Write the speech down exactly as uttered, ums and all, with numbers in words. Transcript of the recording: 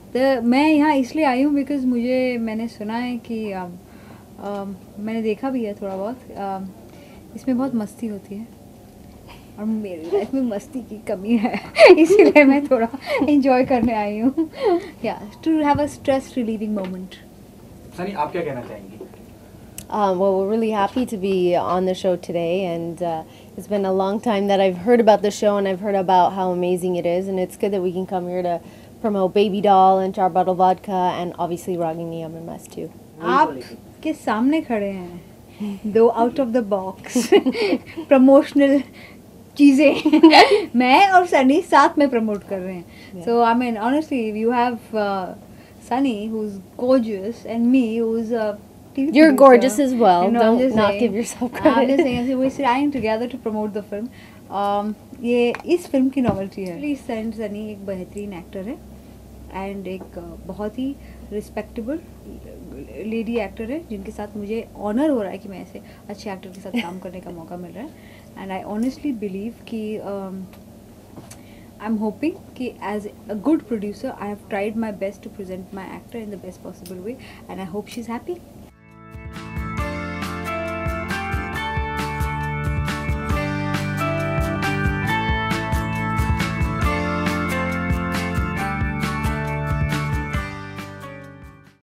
तो मैं यहाँ इसलिए आई हूँ बिकॉज मुझे मैंने सुना है कि um, um, मैंने देखा भी है थोड़ा बहुत, um, इसमें बहुत मस्ती होती है और मेरी लाइफ में मस्ती की कमी है इसीलिए मैं थोड़ा एंजॉय करने आई हूँ, या to have a stress relieving moment. Sunny, आप क्या कहना चाहेंगी? Um, well, we're really happy to be on the show today, and uh, it's been a long time that I've heard about the show, and I've heard about how amazing it is, and it's good that we can come here to promote Baby Doll and Jar Bottle Vodka, and obviously Ragini Yum and Mess too. आपके सामने खड़े हैं दो out of the box promotional चीज़ें मैं और सनी साथ में प्रमोट कर रहे हैं, so I mean honestly you have Sunny who is gorgeous and me who is You're gorgeous as well. You know, Don't I'm just not saying, give yourself I'm credit. just saying, we're trying together to promote the film. Um, ये इस film की novelty है। Please send Sunny एक बेहतरीन actor है and एक uh, बहुत ही respectable lady actor है जिनके साथ मुझे ऑनर हो रहा है कि मैं ऐसे अच्छे एक्टर के साथ काम करने का मौका मिल रहा है, एंड आई ऑनेस्टली बिलीव कि आई एम होपिंग कि as a good producer I have tried my best to present my actor in the best possible way, and I hope she is happy.